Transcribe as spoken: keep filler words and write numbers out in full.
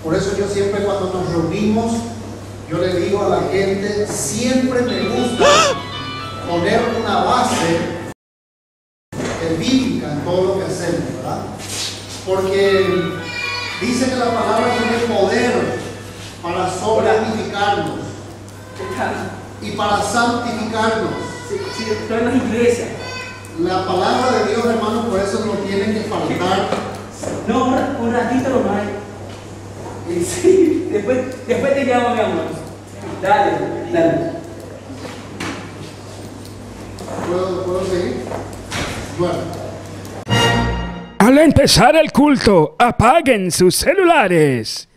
Por eso yo siempre cuando nos reunimos, yo le digo a la gente, siempre me gusta poner una base bíblica en todo lo que hacemos, ¿verdad? Porque dice que la palabra tiene poder para sobreedificarnos y para santificarnos. Sí, sí, estoy en las iglesias. La palabra de Dios, hermano, por eso no tiene que faltar. No, un, un ratito nomás. Sí, después, después te llamo, mi amor. Dale, dale. ¿Puedo, ¿puedo seguir? Bueno. Al empezar el culto, apaguen sus celulares.